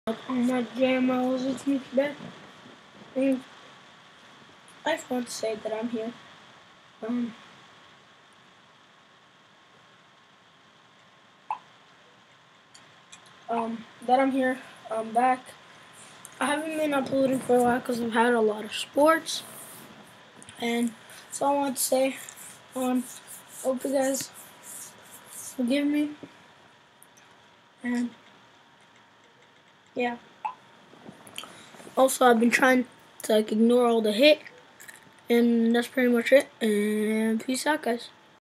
On my JMLs with me today. And I just want to say that I'm here. That I'm here. I'm back. I haven't been uploading for a while because I've had a lot of sports. And that's all I want to say. Hope you guys forgive me. And yeah. Also, I've been trying to ignore all the hate. And that's pretty much it. And peace out, guys.